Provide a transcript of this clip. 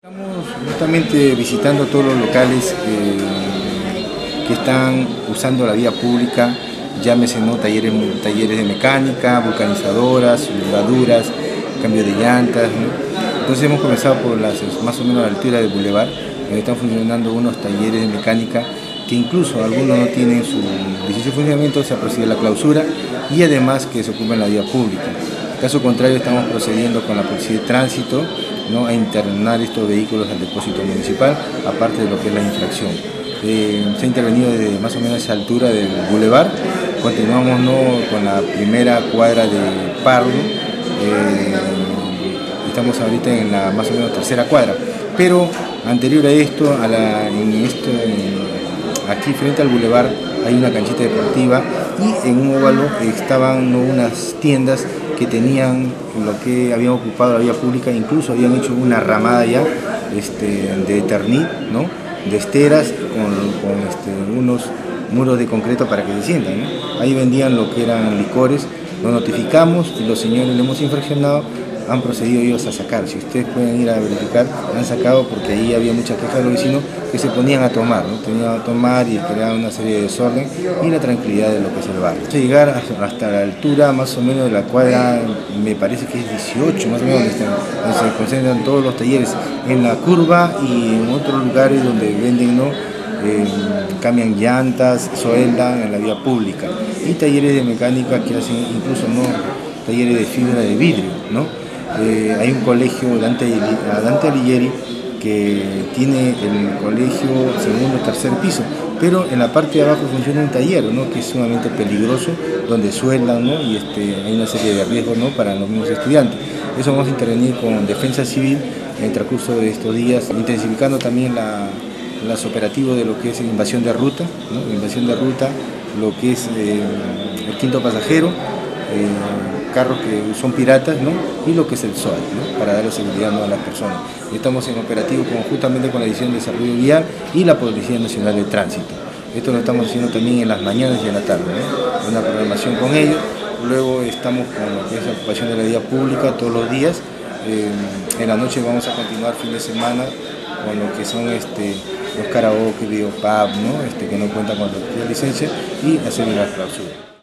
Estamos justamente visitando todos los locales que están usando la vía pública, llámese ¿no? talleres de mecánica, vulcanizadoras, soldaduras, cambio de llantas, ¿no? Entonces hemos comenzado por más o menos a la altura del Boulevard, donde están funcionando unos talleres de mecánica que incluso algunos no tienen su licencia de funcionamiento, se ha procedido a la clausura y además que se ocupan la vía pública. En caso contrario, estamos procediendo con la Policía de Tránsito, ¿no? a internar estos vehículos al depósito municipal, aparte de lo que es la infracción. Se ha intervenido desde más o menos esa altura del Boulevard, continuamos ¿no? con la primera cuadra de Pardo, estamos ahorita en la más o menos tercera cuadra, pero anterior a esto, aquí frente al Boulevard hay una canchita deportiva y en un óvalo estaban ¿no? unas tiendas que tenían lo que habían ocupado la vía pública, incluso habían hecho una ramada ya de Eternit, ¿no? de esteras con unos muros de concreto para que se sientan, ¿no? Ahí vendían lo que eran licores, lo notificamos y los señores le hemos infraccionado, han procedido ellos a sacar. Si ustedes pueden ir a verificar, han sacado porque ahí había mucha queja de los vecinos que se ponían a tomar, ¿no? Tenían a tomar y creaban una serie de desorden y la tranquilidad de lo que es el barrio. Llegar hasta la altura más o menos de la cuadra, me parece que es 18, más o menos, donde se concentran todos los talleres, en la curva y en otros lugares donde venden, ¿no? Cambian llantas, sueldan en la vía pública y talleres de mecánica que hacen incluso ¿no? talleres de fibra de vidrio, ¿no? Hay un colegio, Dante Alighieri, que tiene el colegio segundo o tercer piso, pero en la parte de abajo funciona un taller, ¿no? que es sumamente peligroso, donde sueldan, ¿no? y hay una serie de riesgos, ¿no? para los mismos estudiantes. Eso vamos a intervenir con Defensa Civil en el transcurso de estos días, intensificando también los operativos de lo que es invasión de ruta, ¿no? Invasión de ruta, lo que es el quinto pasajero, carros que son piratas, ¿no? y lo que es el SOAT, ¿no? para darle seguridad ¿no? a las personas. Estamos en operativo conjuntamente con la División de Desarrollo Vial y la Policía Nacional de Tránsito. Esto lo estamos haciendo también en las mañanas y en la tarde, ¿no? una programación con ellos. Luego estamos con lo que es la ocupación de la vía pública todos los días. En la noche vamos a continuar fin de semana con lo que son los karaoke, videopub, ¿no? que no cuentan con la licencia y hacer la clausura.